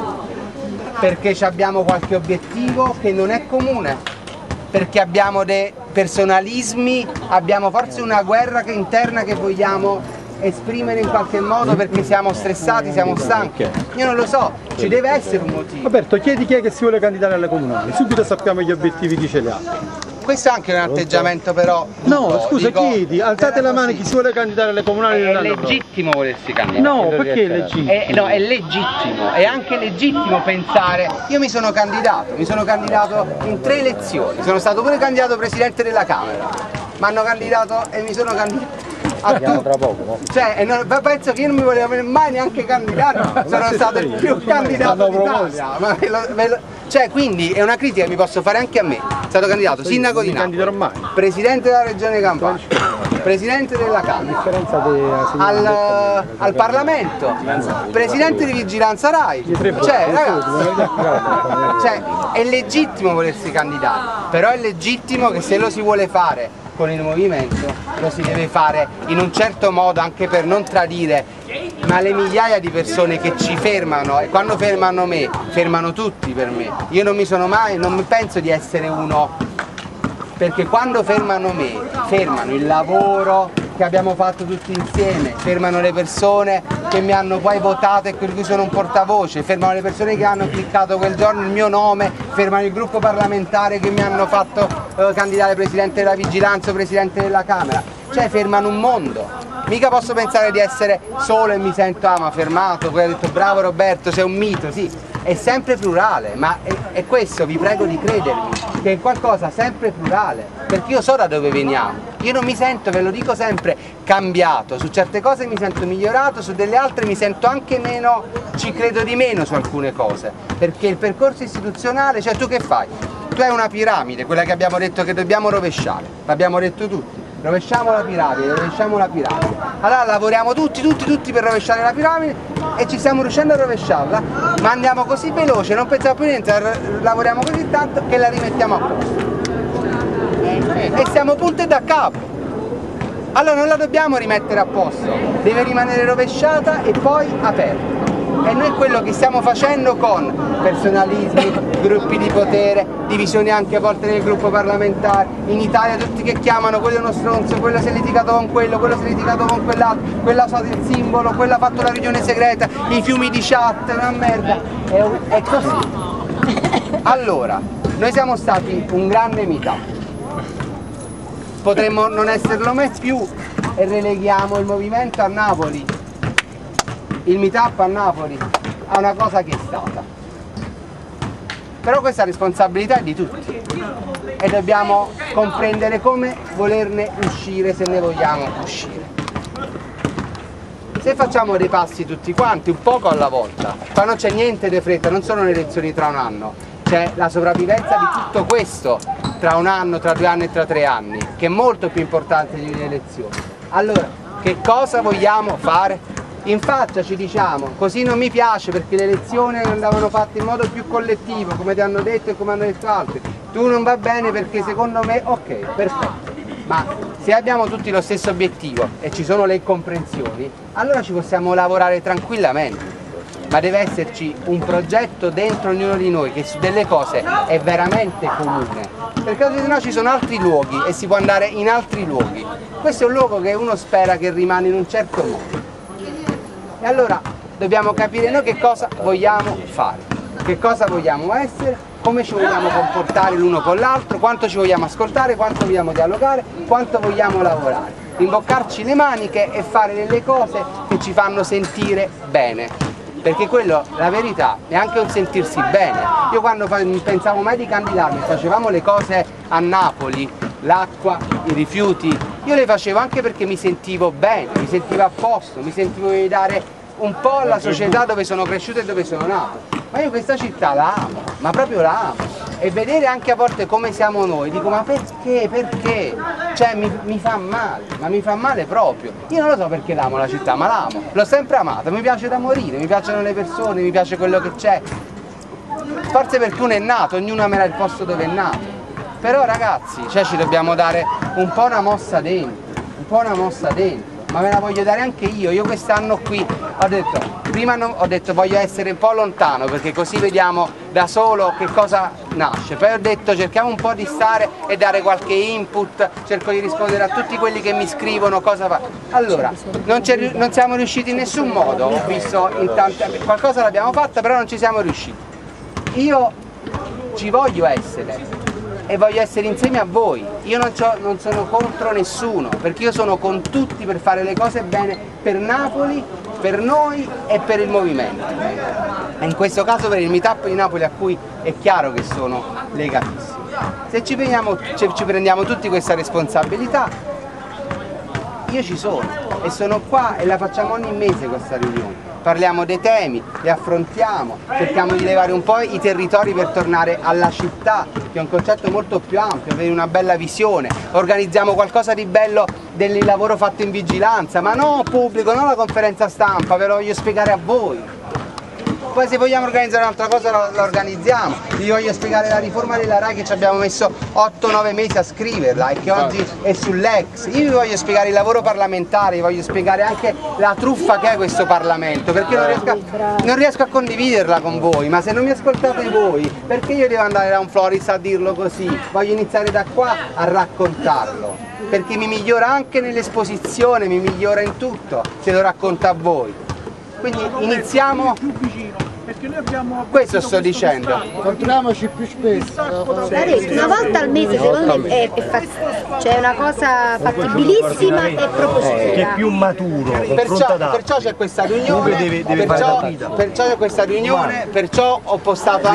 Perché abbiamo qualche obiettivo che non è comune, perché abbiamo dei personalismi, abbiamo forse una guerra interna che vogliamo esprimere in qualche modo perché siamo stressati, siamo stanchi. Io non lo so, ci deve essere un motivo. Roberto, chiedi chi è che si vuole candidare alle comunali, subito sappiamo gli obiettivi chi ce li ha. questo è anche un atteggiamento però... No, scusa, chiedi, alzate la mano chi si vuole candidare alle comunali. È legittimo volersi candidare. No, perché è legittimo? No, è legittimo, è anche legittimo pensare... Io mi sono candidato in 3 elezioni, sono stato pure candidato presidente della Camera, mi hanno candidato e mi sono candidato... Tra poco, no? Cioè, penso che io non mi volevo mai neanche candidare, sono stato il più candidato d'Italia. Cioè, quindi è una critica che mi posso fare anche a me. Sono stato candidato sindaco di Napoli, presidente della regione Campania, presidente della Camera, al Parlamento, presidente di Vigilanza Rai. Cioè, ragazzi, è legittimo volersi candidare, però è legittimo che se lo si vuole fare con il movimento lo si deve fare in un certo modo, anche per non tradire ma le migliaia di persone che ci fermano, e quando fermano me fermano tutti per me. Io non penso di essere uno, perché quando fermano me fermano il lavoro che abbiamo fatto tutti insieme, fermano le persone che mi hanno poi votato e per cui sono un portavoce, fermano le persone che hanno cliccato quel giorno il mio nome, fermano il gruppo parlamentare che mi hanno fatto candidare presidente della Vigilanza o presidente della Camera, cioè fermano un mondo. Mica posso pensare di essere solo e mi sento ma fermato, poi ha detto bravo Roberto, sei un mito, sì, è sempre plurale, ma è questo, vi prego di credermi, che è qualcosa sempre plurale, perché io so da dove veniamo, io non mi sento, ve lo dico sempre, cambiato, su certe cose mi sento migliorato, su delle altre mi sento anche meno, ci credo di meno su alcune cose, perché il percorso istituzionale, cioè tu che fai? Tu hai una piramide, quella che abbiamo detto che dobbiamo rovesciare, l'abbiamo detto tutti. Rovesciamo la piramide, allora lavoriamo tutti per rovesciare la piramide e ci stiamo riuscendo a rovesciarla, ma andiamo così veloce, non pensiamo più niente, lavoriamo così tanto che la rimettiamo a posto e siamo punto e da capo. Allora non la dobbiamo rimettere a posto, deve rimanere rovesciata e poi aperta. E noi quello che stiamo facendo con personalismi, gruppi di potere, divisioni anche a volte nel gruppo parlamentare, in Italia tutti che chiamano quello è uno stronzo, quello si è litigato con quello si è litigato con quell'altro, quello ha usato il simbolo, quello ha fatto la riunione segreta, i fiumi di chat, una merda, è così. Allora, noi siamo stati un grande meetup, potremmo non esserlo mai più e releghiamo il movimento a Napoli, il meetup a Napoli a una cosa che è stata. Però questa responsabilità è di tutti e dobbiamo comprendere come volerne uscire se ne vogliamo uscire. Se facciamo dei passi tutti quanti, un poco alla volta, qua non c'è niente di fretta, non sono le elezioni tra un anno, c'è la sopravvivenza di tutto questo tra un anno, tra 2 anni e tra 3 anni, che è molto più importante di le elezioni. Allora, che cosa vogliamo fare? In faccia ci diciamo, così non mi piace perché le elezioni andavano fatte in modo più collettivo, come ti hanno detto e come hanno detto altri. Tu non va bene perché secondo me, ok, perfetto. Ma se abbiamo tutti lo stesso obiettivo e ci sono le incomprensioni, allora ci possiamo lavorare tranquillamente. Ma deve esserci un progetto dentro ognuno di noi che su delle cose è veramente comune. Perché se no ci sono altri luoghi e si può andare in altri luoghi. Questo è un luogo che uno spera che rimane in un certo modo. E allora dobbiamo capire noi che cosa vogliamo fare, che cosa vogliamo essere, come ci vogliamo comportare l'uno con l'altro, quanto ci vogliamo ascoltare, quanto vogliamo dialogare, quanto vogliamo lavorare. Rimboccarci le maniche e fare delle cose che ci fanno sentire bene. Perché quello, la verità, è anche un sentirsi bene. Io quando pensavo mai di candidarmi, facevamo le cose a Napoli, l'acqua, i rifiuti, io le facevo anche perché mi sentivo bene, mi sentivo a posto, mi sentivo di dare un po' alla società dove sono cresciuto e dove sono nato. Ma io questa città la amo, ma proprio la amo. E vedere anche a volte come siamo noi, dico ma perché? Perché? Cioè mi fa male, ma mi fa male proprio. Io non lo so perché l'amo la città, ma l'amo, l'ho sempre amata, mi piace da morire, mi piacciono le persone, mi piace quello che c'è. Forse perché uno è nato, ognuno amerà il posto dove è nato. Però ragazzi, cioè ci dobbiamo dare un po' una mossa dentro, un po' una mossa dentro. Ma me la voglio dare anche io quest'anno qui ho detto voglio essere un po' lontano perché così vediamo da solo che cosa nasce, poi ho detto cerchiamo un po' di stare e dare qualche input, cerco di rispondere a tutti quelli che mi scrivono cosa fa. Allora, non siamo riusciti in nessun modo, ho visto in tante, qualcosa l'abbiamo fatta però non ci siamo riusciti. Io ci voglio essere, e voglio essere insieme a voi. Io non sono contro nessuno, perché io sono con tutti per fare le cose bene per Napoli, per noi e per il movimento. E in questo caso per il meetup di Napoli, a cui è chiaro che sono legatissimo. Se ci prendiamo tutti questa responsabilità, io ci sono e sono qua e la facciamo ogni mese questa riunione. Parliamo dei temi, li affrontiamo, cerchiamo di levare un po' i territori per tornare alla città, che è un concetto molto più ampio, avere una bella visione. Organizziamo qualcosa di bello del lavoro fatto in vigilanza, ma non pubblico, non la conferenza stampa, ve lo voglio spiegare a voi. Poi se vogliamo organizzare un'altra cosa la organizziamo. Vi voglio spiegare la riforma della RAI che ci abbiamo messo 8-9 mesi a scriverla e che oggi è sull'ex. Io vi voglio spiegare il lavoro parlamentare, vi voglio spiegare anche la truffa che è questo Parlamento, perché non riesco a condividerla con voi, ma se non mi ascoltate voi, perché io devo andare da un Floris a dirlo così? Voglio iniziare da qua a raccontarlo, perché mi migliora anche nell'esposizione, mi migliora in tutto se lo racconto a voi. Quindi iniziamo, questo sto dicendo. Incontriamoci più spesso. Una volta al mese secondo me è una cosa fattibilissima e propositiva. Che è più maturo. Perciò c'è questa riunione, perciò c'è questa riunione, perciò ho postato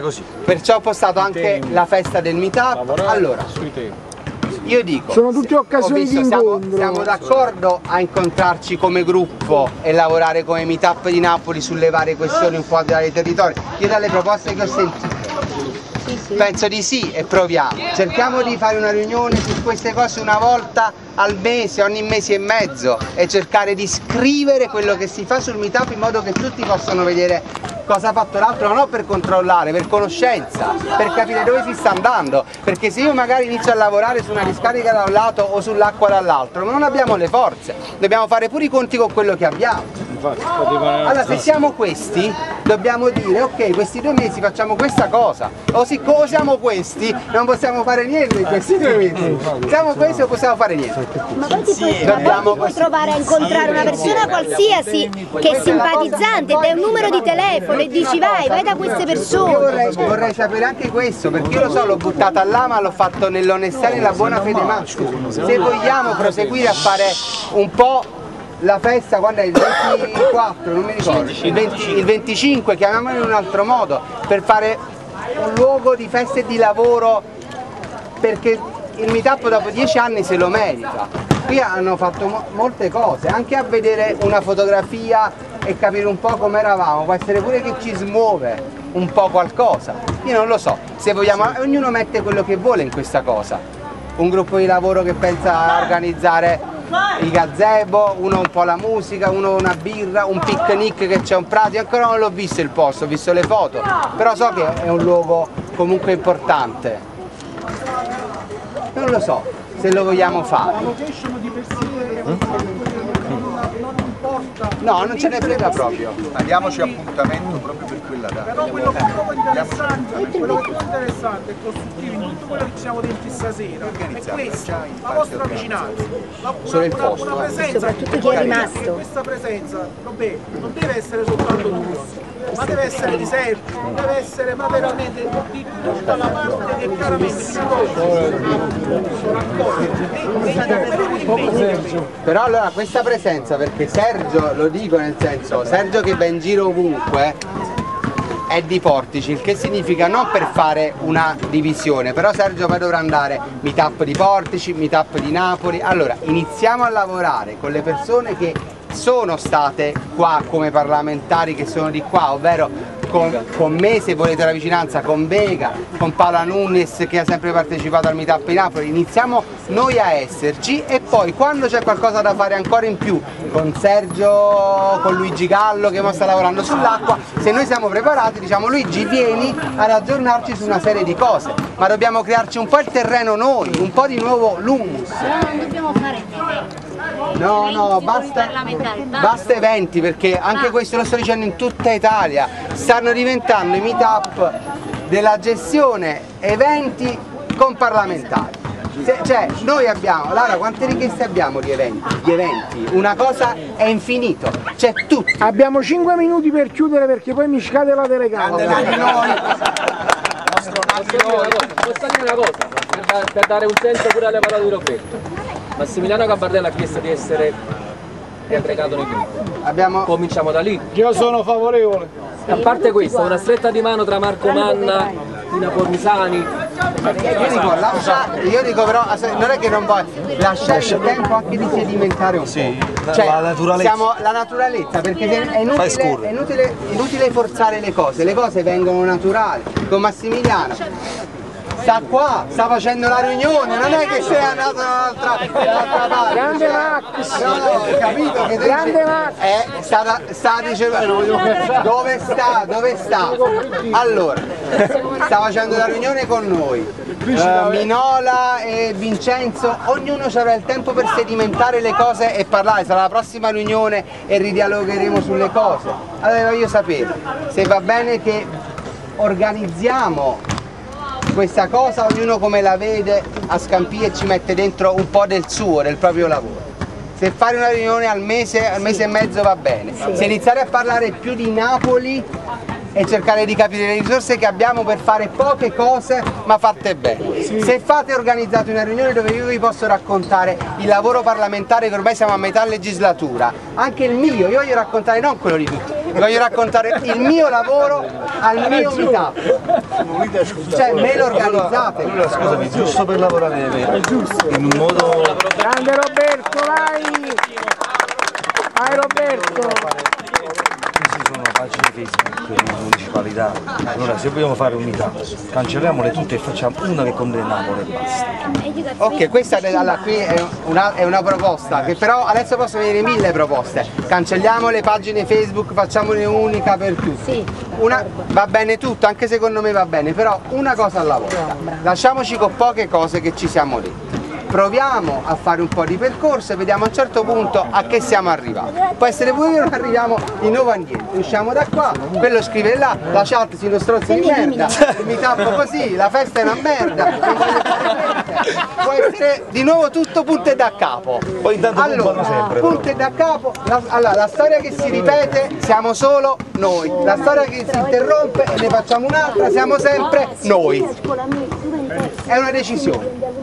anche la festa del meetup. Allora, io dico, sono tutte occasioni di incontro. Siamo d'accordo a incontrarci come gruppo e lavorare come meetup di Napoli sulle varie questioni un po' dai territori. Io dalle proposte che ho sentito penso di sì e proviamo. Cerchiamo di fare una riunione su queste cose una volta al mese, ogni mese e mezzo, e cercare di scrivere quello che si fa sul meetup in modo che tutti possano vedere cosa ha fatto l'altro, ma non per controllare, per conoscenza, per capire dove si sta andando, perché se io magari inizio a lavorare su una discarica da un lato o sull'acqua dall'altro, non abbiamo le forze, dobbiamo fare pure i conti con quello che abbiamo. Allora se siamo questi, dobbiamo dire ok, questi 2 mesi facciamo questa cosa, o siccome siamo questi non possiamo fare niente in questi 2 mesi, siamo questi non possiamo fare niente. Ma poi ti puoi trovare a incontrare una persona qualsiasi che è simpatizzante, dai un numero di telefono e dici vai da queste persone. Io vorrei sapere anche questo, perché io lo so, l'ho buttata là ma l'ho fatto nell'onestà e nella buona fede massima. Se vogliamo proseguire a fare un po' la festa, quando è il 24, non mi ricordo, il 25, chiamiamolo in un altro modo, per fare un luogo di festa e di lavoro, perché il meetup dopo 10 anni se lo merita. Qui hanno fatto molte cose, anche a vedere una fotografia e capire un po' come eravamo, può essere pure che ci smuove un po' qualcosa. Io non lo so, se vogliamo, ognuno mette quello che vuole in questa cosa. Un gruppo di lavoro che pensa a organizzare i gazebo, uno un po' la musica, uno una birra, un picnic che c'è un prato. Io ancora non l'ho visto il posto, ho visto le foto, però so che è un luogo comunque importante. Non lo so se lo vogliamo fare. No, non ce ne frega proprio. Diamoci appuntamento proprio per quella data. Però quello che è più interessante e costruttivo in tutto quello che ci siamo detti stasera è questo, la vostra vicinanza, una presenza, soprattutto chi è rimasto. Questa presenza non deve essere soltanto turistica, ma deve essere di sempre, deve essere ma veramente di tutta la parte che chiaramente si però allora questa presenza, perché Sergio, lo dico nel senso, Sergio che va in giro ovunque è di Portici, il che significa non per fare una divisione, però Sergio poi dovrà andare meetup di Portici, meetup di Napoli. Allora iniziamo a lavorare con le persone che sono state qua come parlamentari, che sono di qua, ovvero con me se volete la vicinanza, con Vega, con Paola Nunes che ha sempre partecipato al meetup di Napoli. Iniziamo noi a esserci e poi quando c'è qualcosa da fare ancora in più con Sergio, con Luigi Gallo che sta lavorando sull'acqua, se noi siamo preparati diciamo Luigi vieni ad aggiornarci su una serie di cose, ma dobbiamo crearci un po' il terreno noi, un po' di nuovo l'humus. Non dobbiamo fare eventi. No, basta eventi, perché anche questo lo sto dicendo in tutta Italia, stanno diventando i meetup della gestione eventi con parlamentari. Cioè noi abbiamo, Lara, quante richieste abbiamo di eventi? Una cosa è infinito, c'è tutto. Abbiamo 5 minuti per chiudere perché poi mi scade la telecamera. Posso dire una cosa, per dare un senso pure alle parole di Roberto. Massimiliano Gambardella ha chiesto di essere riaggregato nei gruppi. Cominciamo da lì. Io sono favorevole. A parte questo, una stretta di mano tra Marco Manna, Tina Pormisani. Io dico però, non è che non vuoi lasciare il tempo anche di sedimentare un po'. Cioè, la naturalezza. La naturalezza, perché è inutile forzare le cose vengono naturali. Con Massimiliano sta qua, sta facendo la riunione, non è che sei andato dall'altra parte. Grande Max! No, capito che grande Max! Sta dicendo dove sta? Allora, sta facendo la riunione con noi. Minola e Vincenzo, ognuno avrà il tempo per sedimentare le cose e parlare, sarà la prossima riunione e ridialogheremo sulle cose. Allora voglio sapere se va bene che organizziamo questa cosa, ognuno come la vede a Scampia e ci mette dentro un po' del suo, del proprio lavoro. Se fare una riunione al mese e mezzo va bene, se iniziare a parlare più di Napoli e cercare di capire le risorse che abbiamo per fare poche cose ma fatte bene. Se fate organizzate una riunione dove io vi posso raccontare il lavoro parlamentare, che ormai siamo a metà legislatura, anche il mio, io voglio raccontare non quello di tutti, voglio raccontare il mio lavoro al mio meetup. Cioè me lo organizzate. Allora, scusami, giusto per lavorare in un modo... Grande Roberto, vai! Vai Roberto! Pagine Facebook di municipalità, allora se vogliamo fare unità cancelliamole tutte e facciamo una che condena Napoli e basta. Ok, questa qui è una proposta, che però adesso possono venire 1000 proposte. Cancelliamo le pagine Facebook, facciamone unica per tutti. Va bene tutto, anche secondo me va bene, però una cosa alla volta. Lasciamoci con poche cose che ci siamo detti. Proviamo a fare un po' di percorso e vediamo a un certo punto a che siamo arrivati. Può essere pure che non arriviamo di nuovo a niente, usciamo da qua, quello scrive là, la chat si lo strozza di merda, mi tappo così, la festa è una merda, può essere di nuovo tutto punto e da capo. Allora, punto e da capo, la storia che si ripete siamo solo noi, la storia che si interrompe e ne facciamo un'altra siamo sempre noi. È una decisione.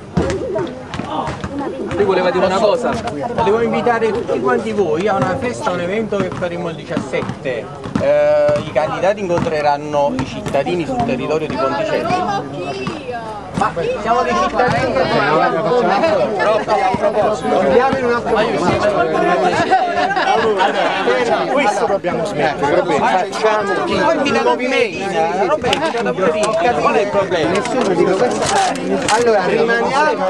Lui voleva dire una cosa. Devo invitare tutti quanti voi a una festa, a un evento che faremo il 17. I candidati incontreranno i cittadini sul territorio di Ponticelli. Ma siamo dei cittadini che chiudiamo in un attimo. Questo dobbiamo smettere, facciamo qual è il problema? Nessuno dico questo. Allora rimaniamo.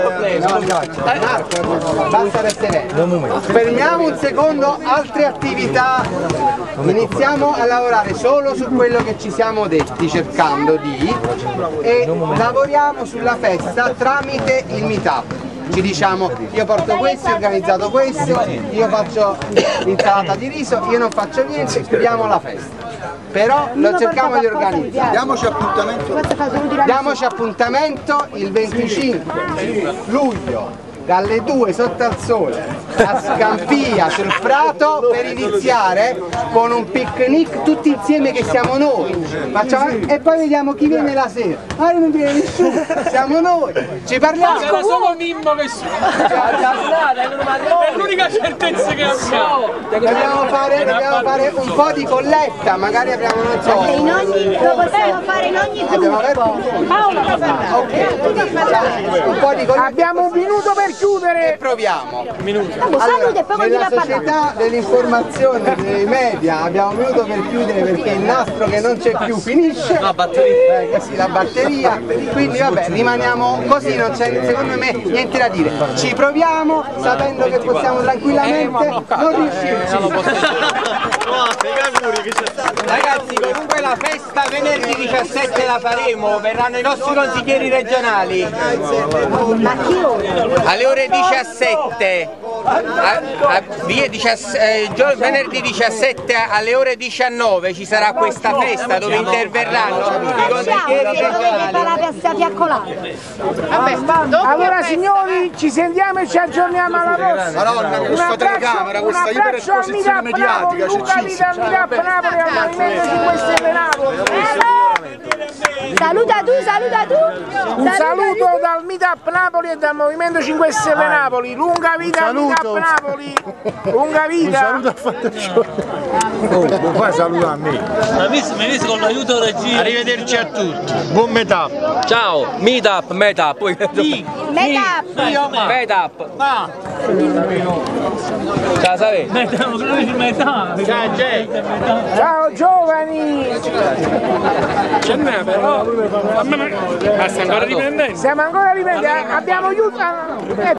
Basta restare. Fermiamo un secondo altre attività. Iniziamo a lavorare solo su quello che ci siamo detti, cercando di, e lavoriamo sulla festa tramite il meetup. Ci diciamo io porto questo, ho organizzato questo, io faccio l'insalata di riso, io non faccio niente, chiudiamo la festa. Però lo cerchiamo di organizzare. Diamoci appuntamento il 25 luglio dalle 2 sotto al sole a Scampia sul Prato per iniziare con un picnic tutti insieme che siamo noi. E poi vediamo chi viene la sera. Non viene nessuno, siamo noi, ci parliamo. C'era solo Mimmo che è l'unica certezza che abbiamo. Dobbiamo fare un po' di colletta, magari abbiamo non so. Lo possiamo fare in ogni gruppo. Paolo può parlare. Un po' di colletta. Abbiamo un minuto per chiudere. E proviamo. Allora, nella società dell'informazione, dei media, abbiamo un minuto per chiudere perché il nastro che non c'è più finisce. La batteria. Quindi vabbè, rimaniamo così, non c'è secondo me niente da dire. Ci proviamo sapendo che possiamo tranquillamente non riuscirci. Ragazzi, comunque la festa venerdì 17 la faremo, verranno i nostri consiglieri regionali. Ma che ore? Alle ore 17, venerdì 17 alle ore 19 ci sarà questa festa dove interverranno i consiglieri regionali. Allora signori, ci sentiamo e ci aggiorniamo alla prossima. Madonna, con questa telecamera, questa iperesposizione mediatica, Luca Vita, Napoli, al Movimento 5 Stelle Napoli. appuntamento. Saluta tu. Un saluto dal Meetup Napoli e dal Movimento 5 Stelle Napoli. Lunga vita al Meetup Napoli. Lunga vita. Un saluto a Fantascione. Non fai saluto a me. Mi visto con l'aiuto regia. Arrivederci a tutti. Buon Meetup. Ciao, Meetup. Meetup. Ciao, sai? Ciao giovani. Ce n'è però. Ma sta ancora riprendendo. Stiamo ancora riprendendo. Abbiamo aiutato.